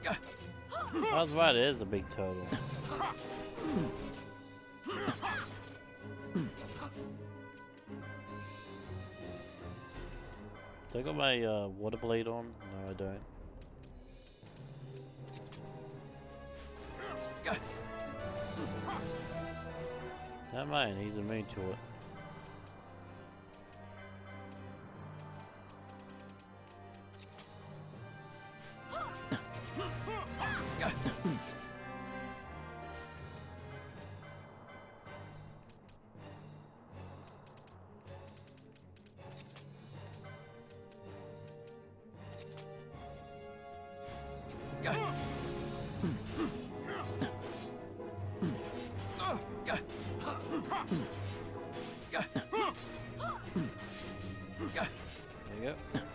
I was right, it is a big turtle. Do I got my water blade on? No, I don't. Never mind, he's immune to it. There you go.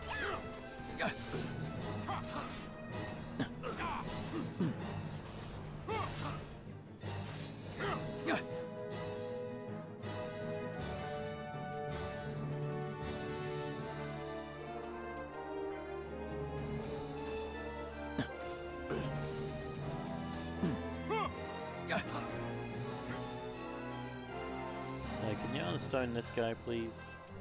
Hey, can you unstone this guy, please?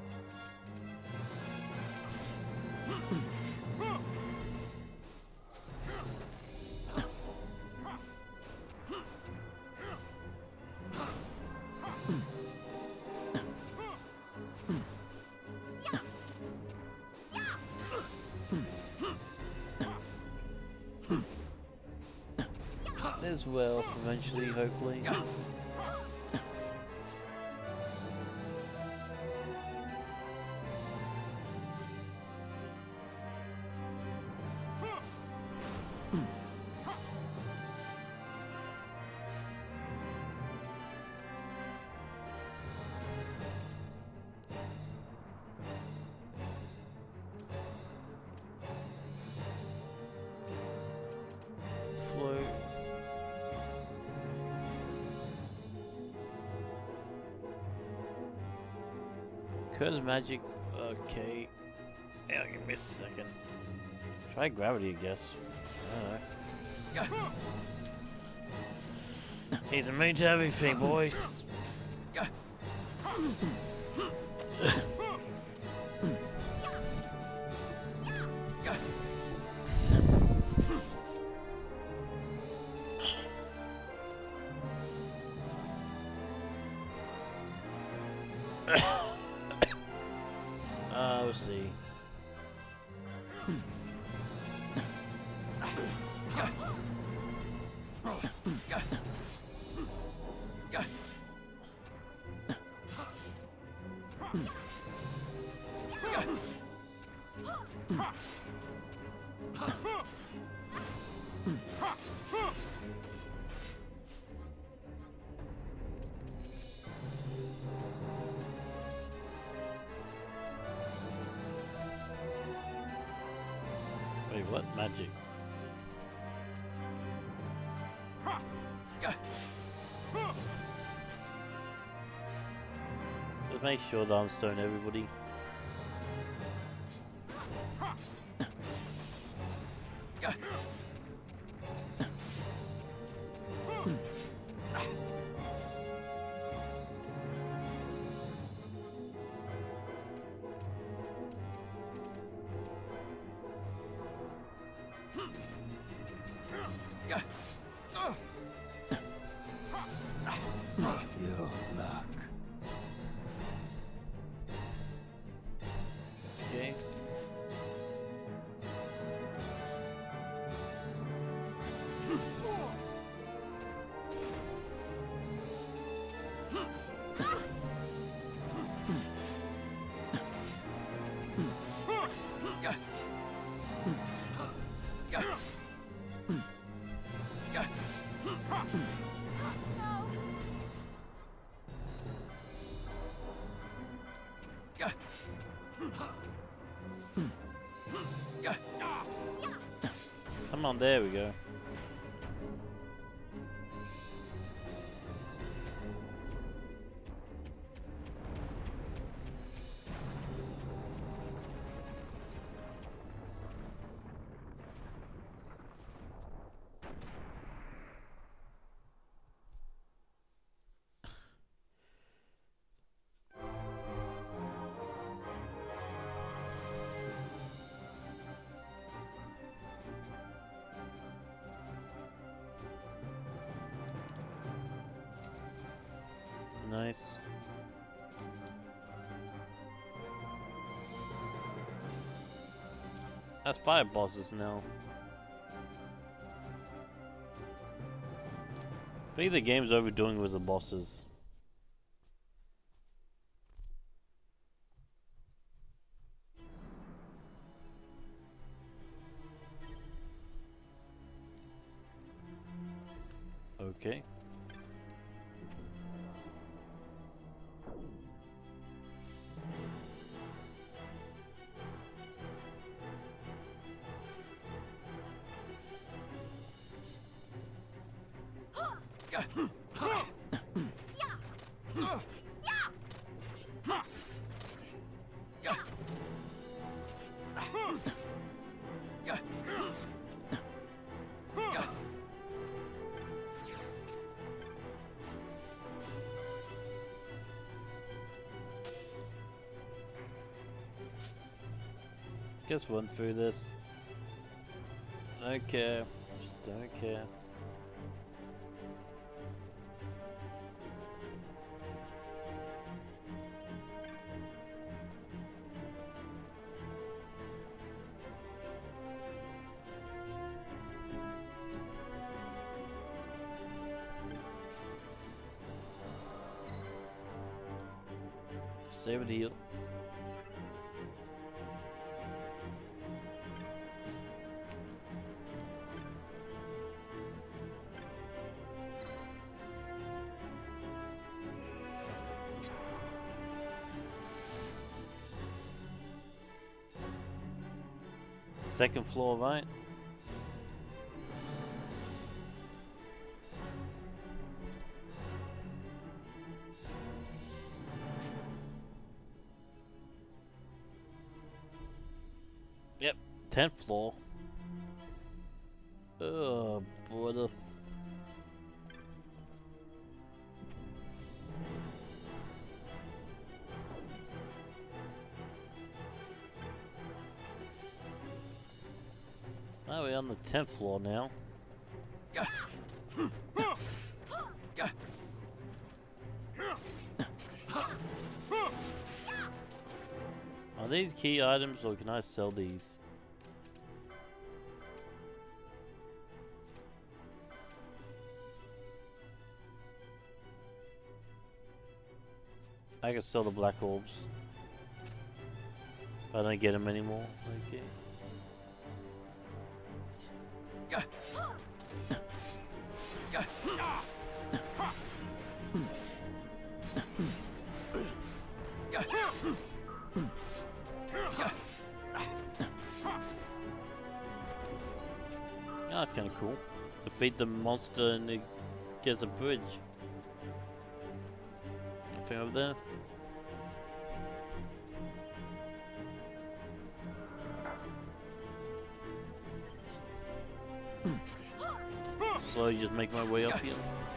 As well, eventually, hopefully. Float. Curse magic. Okay. Yeah, give me a second. Try gravity, I guess. I don't know. He's immune to everything, boys. Let's see. Wait, what magic? Just make sure that I'm stone everybody. Your luck. Okay. Come on, there we go. Nice. That's 5 bosses now. I think the game's overdoing with the bosses. Okay. Just run through this. Don't care. Just don't care. Save it, heal. Second floor, right? Yep, 10th floor. Oh, brother. Oh, we're on the 10th floor now. Are these key items or can I sell these? I can sell the black orbs. I don't get them anymore. Okay. Oh, that's kind of cool. Defeat the monster and it gets a bridge. Nothing over there. Slowly just make my way up here.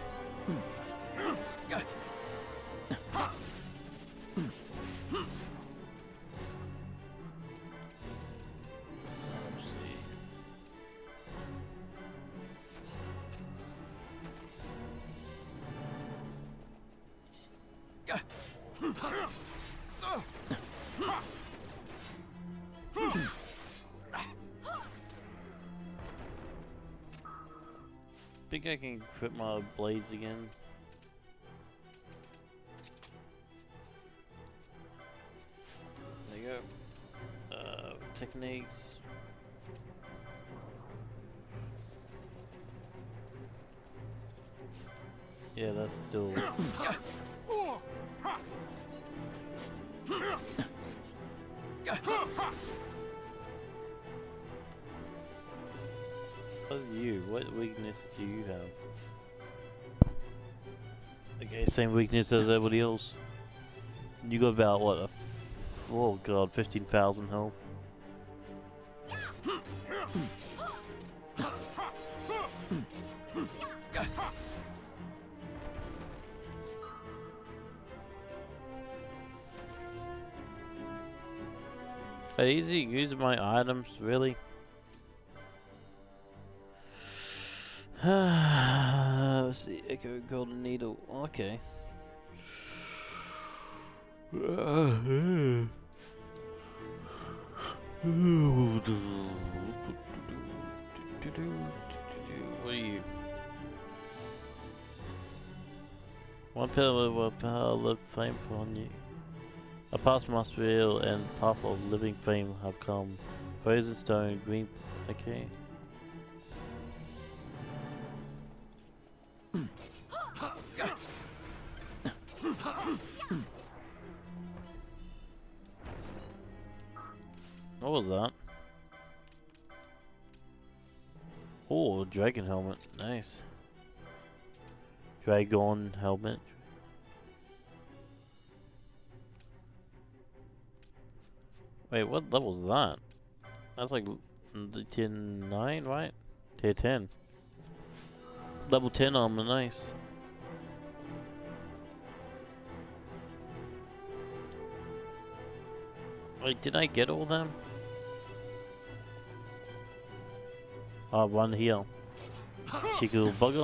Think I can equip my blades again. There you go. Techniques. Yeah, that's still. What weakness do you have? Okay, same weakness as everybody else. You got about what? Oh god, 15,000 health. Easy using my items, really? Let's see, Echo Golden Needle. Okay. What are you? One pillar will power live flame upon you. A past must real and path of living flame have come. Frozen stone, green. Okay. What was that? Oh, dragon helmet. Nice. Dragon helmet. Wait, what level is that? That's like the tier 9, right? Tier 10. Level 10 armor, nice. Wait, did I get all them? Ah, one here. Cheeky little bugger.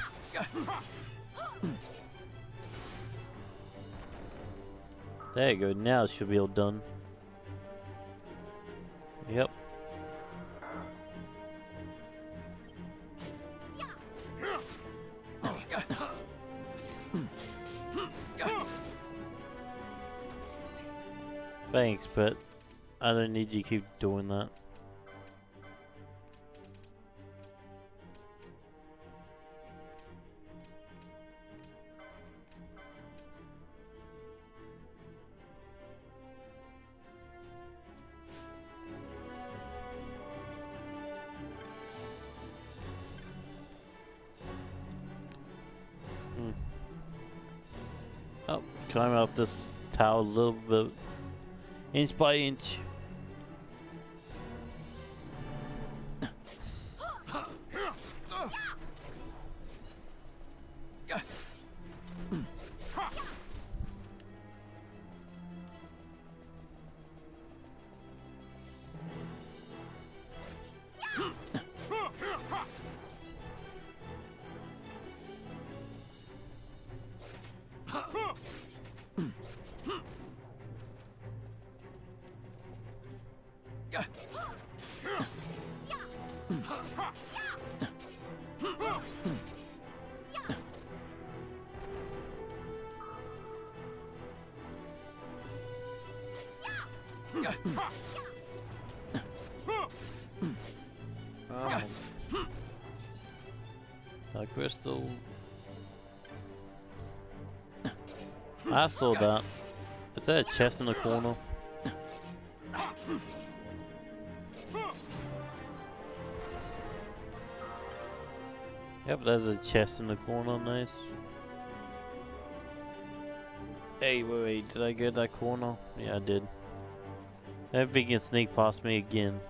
There you go, now it should be all done. Yep. Thanks, but I don't need you to keep doing that. Oh, climb up this tower a little bit, inch by inch. That crystal. I saw that. Is that a chest in the corner? Yep, there's a chest in the corner, nice. Hey, wait, did I get that corner? Yeah, I did. Everything can sneak past me again.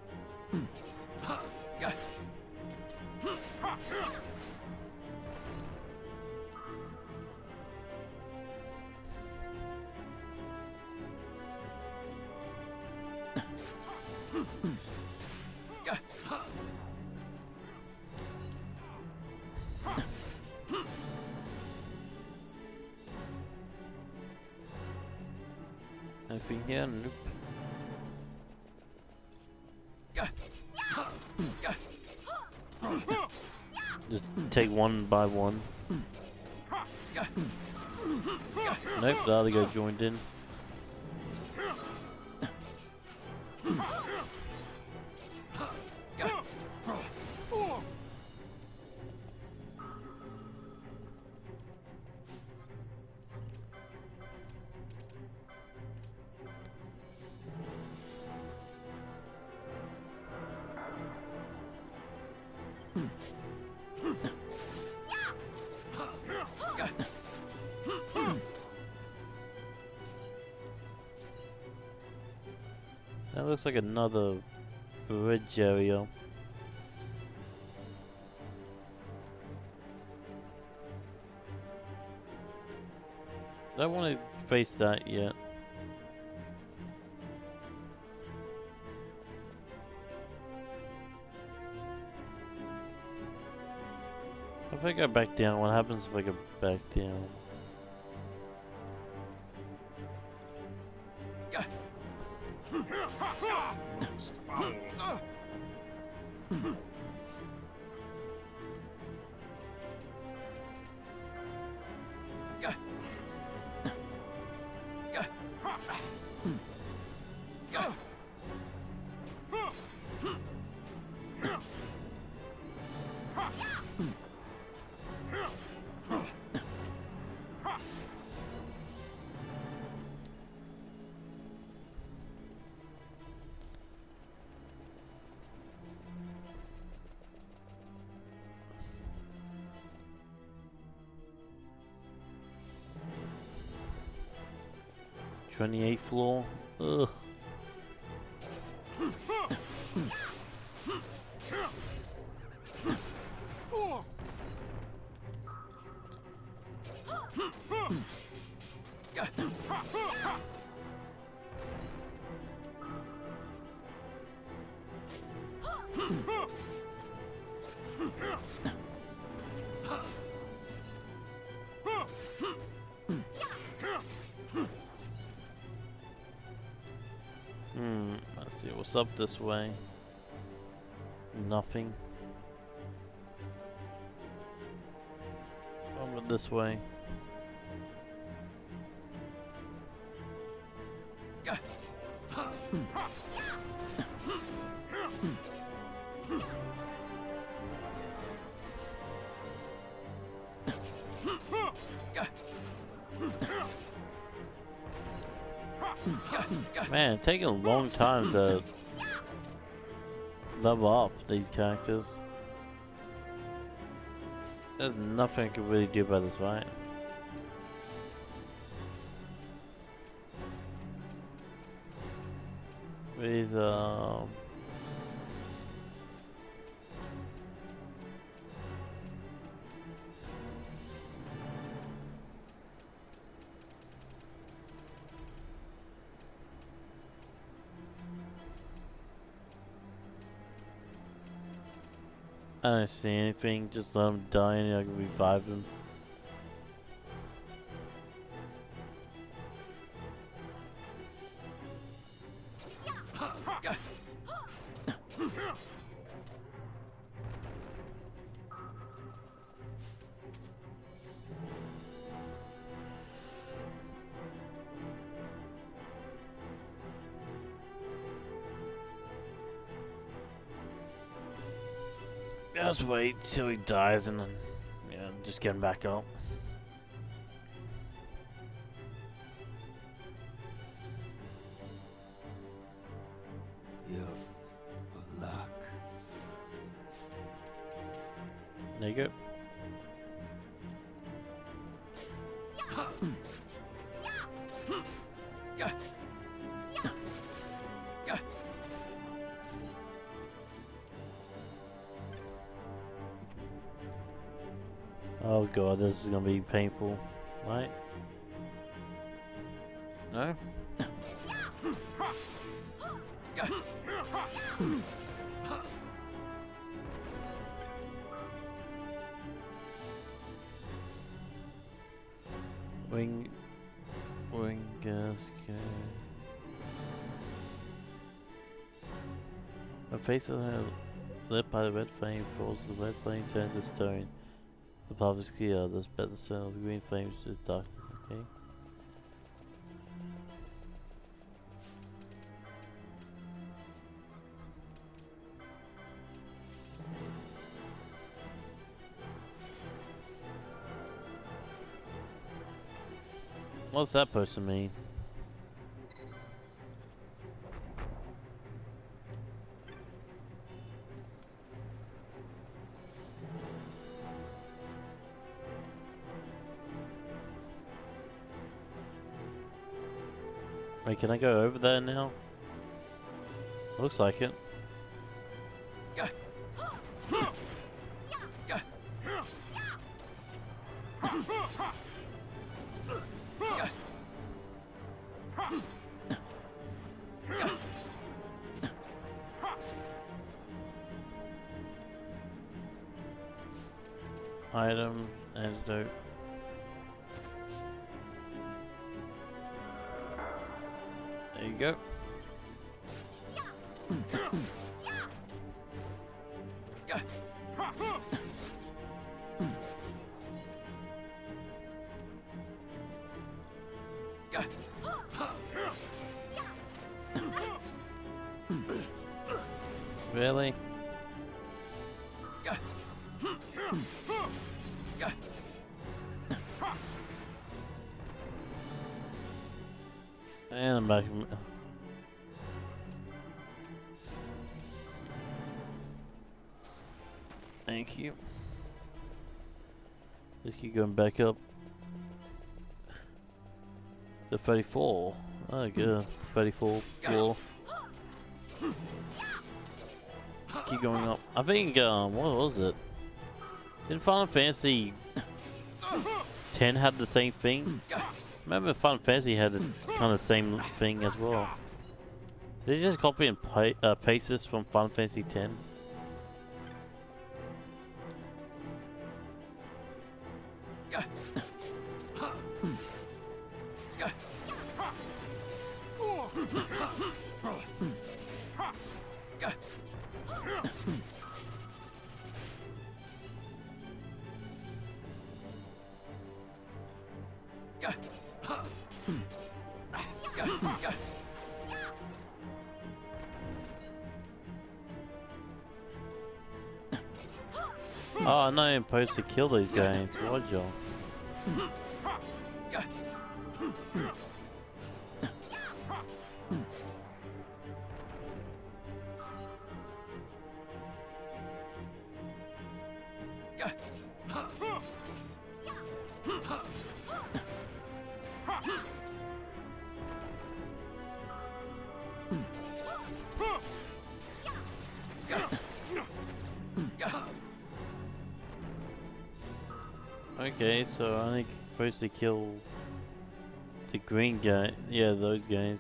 Nothing here, nope. Just take one by one. Nope, the other guy joined in. That looks like another bridge area. I don't want to face that yet. If I go back down, what happens if I go back down? 28th floor. Ugh. Let's see what's up this way. Nothing. Over this way. Man, it's taking a long time to level up these characters. There's nothing I can really do about this fight. With I don't see anything, just let him die and I can revive him. Just wait till he dies and then, yeah, just get him back up. You're luck. There you go. Oh god, this is gonna be painful, right? No? Wing gas. A face of the lit by the red flame falls. The red flame turns to stone. The path is clear. This better turn of the green flames is dark. Okay. What's that supposed to mean? Wait, can I go over there now? Looks like it. Item, antidote. There you go. Really? And I'm back. Thank you. Just keep going back up. The 34. Oh, good. 34 floor. Keep going up. I think, what was it? Did Final Fantasy 10 had the same thing? Remember Final Fantasy had the kind of same thing as well. Did they just copy and paste this from Final Fantasy 10? Oh, I'm not even supposed to kill these guys. What, y'all? Okay, so I'm only supposed to kill the green guy. Yeah, those guys.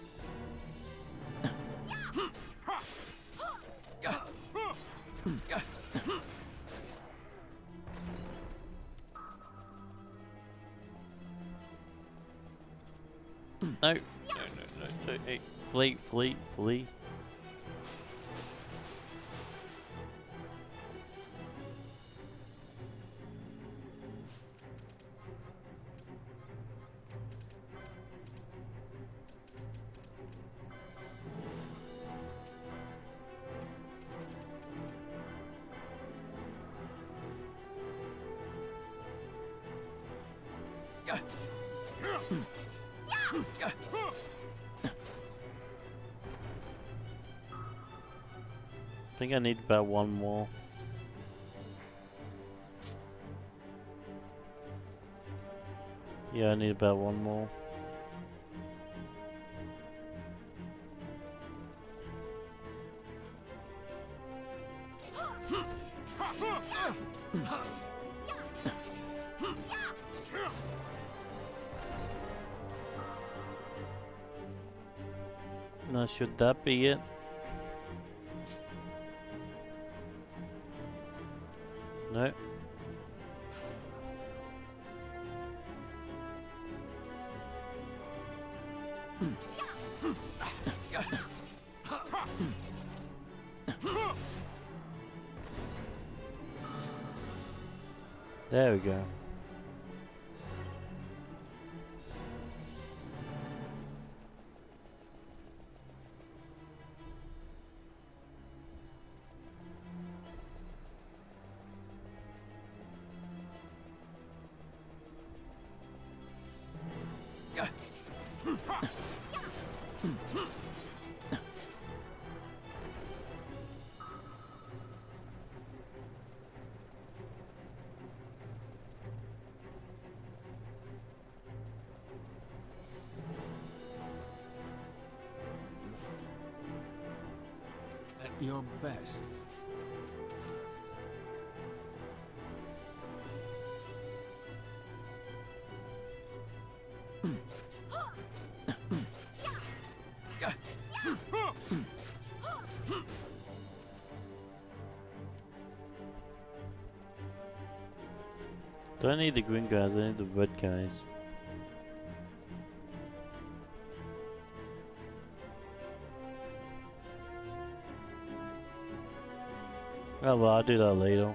No, no, hey, flee. I think I need about one more. Yeah, I need about one more. Now, should that be it? No. There we go. At your best. Don't need the green guys, I need the red guys. Oh well, I'll do that later.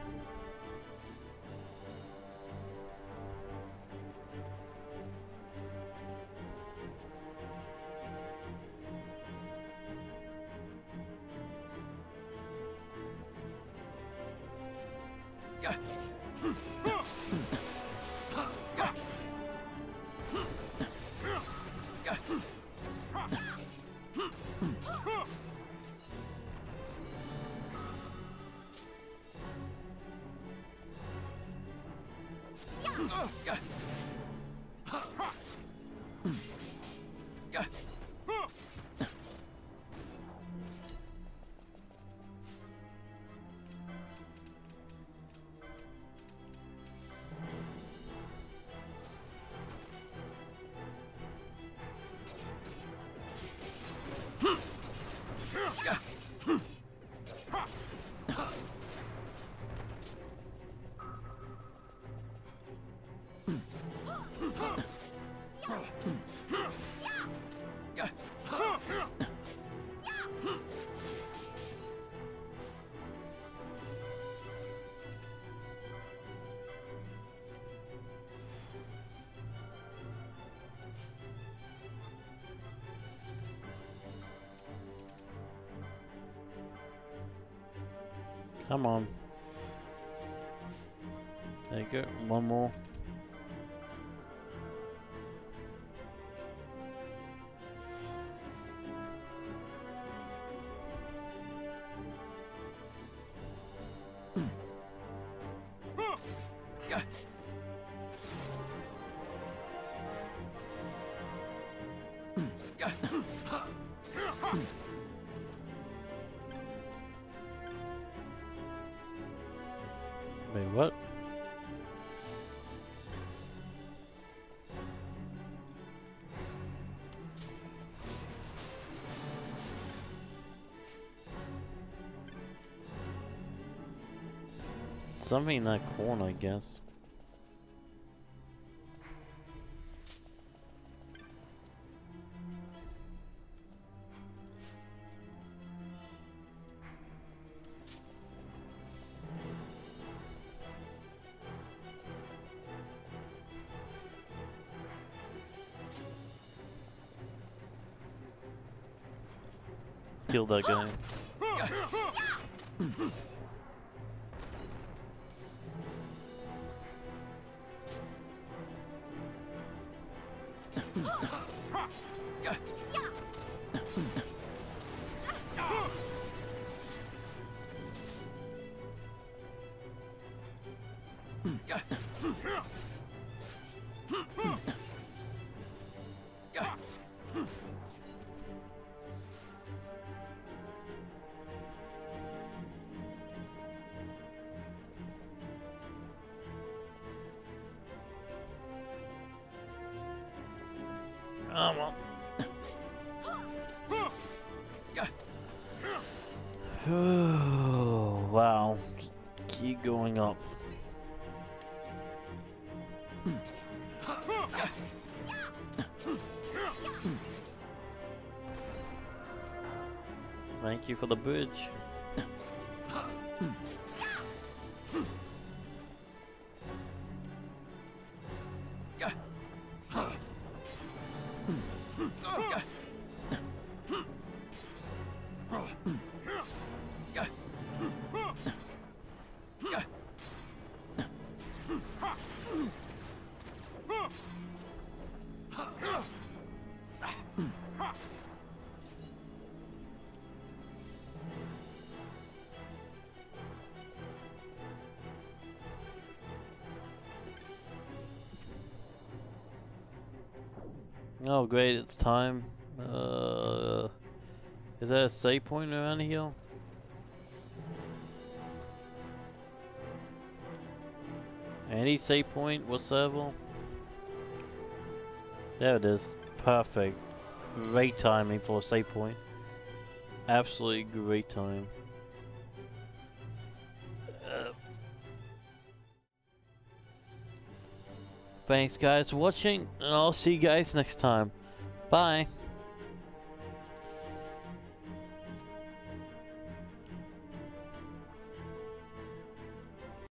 Come on. There you go. One more. Wait, what? Something in that corner, I guess. Kill that guy. Oh well. Wow. Keep going up. Thank you for the bridge. Oh great, it's time. Is there a save point around here? Any save point whatsoever? There it is. Perfect. Great timing for a save point. Absolutely great time. Thanks guys for watching, and I'll see you guys next time. Bye.